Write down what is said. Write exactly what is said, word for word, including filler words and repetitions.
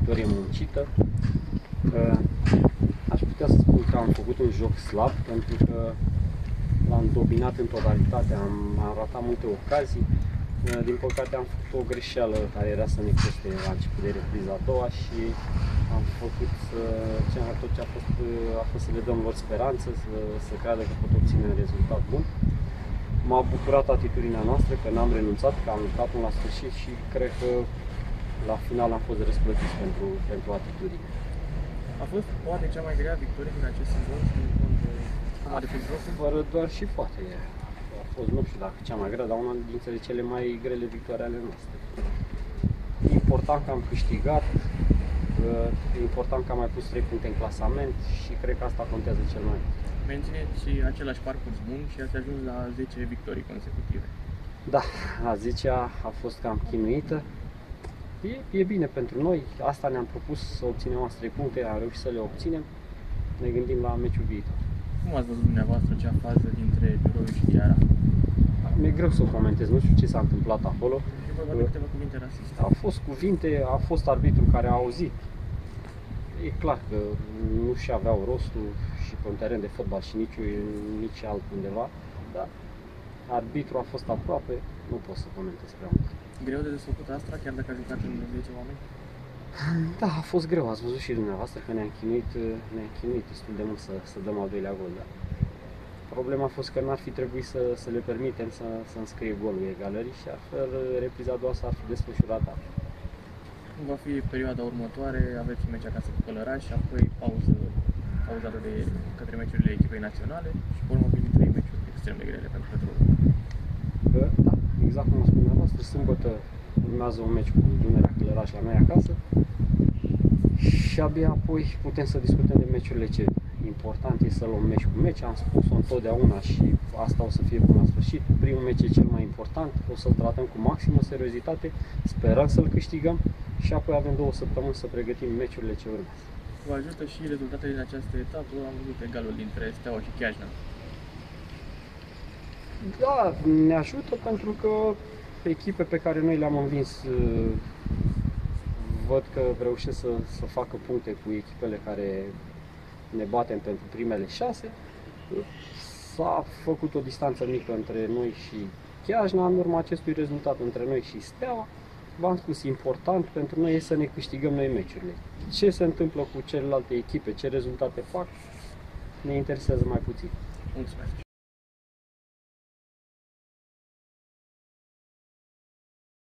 victorie muncită. Aș putea să spun că am făcut un joc slab, pentru că l-am dominat în totalitate, am, am ratat multe ocazii. Din păcate am făcut o greșeală care era să ne coste la început de repriza a doua și am făcut ce, tot ce a fost, a fost să le dăm lor speranță, să, să creadă că pot obține un rezultat bun. M-a bucurat atitudinea noastră, că n-am renunțat, că am luptat până la sfârșit și cred că la final am fost răsplătiți pentru, pentru atitudine. A fost poate cea mai grea victorie din acest sezon și din fond cum a depus jocul? Fără doar și poate. A fost, nu știu dacă cea mai grea, dar una dintre cele mai grele victorii ale noastre. E important că am câștigat, e important că am mai pus trei puncte în clasament și cred că asta contează cel mai mult. Mențineți același parcurs bun și ați ajuns la zece victorii consecutive. Da, a zecea a fost cam chinuită. E, e bine pentru noi, asta ne-am propus să obținem azi trei puncte, am reușit să le obținem. Ne gândim la meciul viitor. Cum ați văzut dumneavoastră cea fază dintre Giuroi și Diara? Mi-e greu să o comentez, nu știu ce s-a întâmplat acolo. E vorba de câteva cuvinte rasiste. A fost cuvinte, a fost arbitru care a auzit. E clar că nu și aveau rostul și pe un teren de fotbal și nici, nici altundeva, dar arbitru a fost aproape, nu pot să comentez prea mult. Greu de desfăcut Astra, chiar dacă a jucat în zece oameni? Da, a fost greu, ați văzut și dumneavoastră că ne-am chinuit, ne chinuit destul de mult să, să dăm al doilea gol. Da. Problema a fost că n-ar fi trebuit să, să le permitem să, să înscrie golul egalării și astfel repriza a doua s-ar fi desfășurat altfel. Cum va fi perioada următoare? Aveți un meci acasă cu Călăraș și apoi pauză, pauzată de către meciurile echipei naționale și pe urmă vin trei meciuri extrem de grele pentru Petrolul. Da, exact cum a spus dumneavoastră, sâmbătă urmează un meci cu Dunărea Călăraș la noi acasă și abia apoi putem să discutăm de meciurile ce important e să luăm meci cu meci, am spus-o întotdeauna și asta o să fie până la sfârșit. Primul meci e cel mai important, o să-l tratăm cu maximă seriozitate, sperăm să-l câștigăm și apoi avem două săptămâni să pregătim meciurile ce urmează. Vă ajută și rezultatele din această etapă, am văzut egalul dintre Steaua și Chiajna. Da, ne ajută pentru că echipe pe care noi le-am învins văd că reușesc să, să facă puncte cu echipele care ne batem pentru primele șase. S-a făcut o distanță mică între noi și Chiajna în urma acestui rezultat, între noi și Steaua. V-am spus, important pentru noi e să ne câștigăm noi meciurile. Ce se întâmplă cu celelalte echipe, ce rezultate fac, ne interesează mai puțin. Mulțumesc!